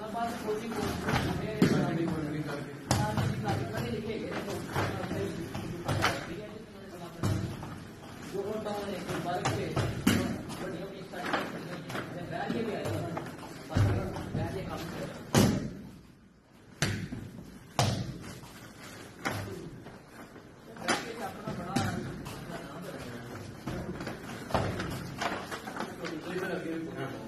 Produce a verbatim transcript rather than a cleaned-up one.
बस कोचिंग लिखे गए जो होता है बाइक के बड़ियों की बैठ के भी आएगा बैठ के काम करेगा अपना बड़ा नाम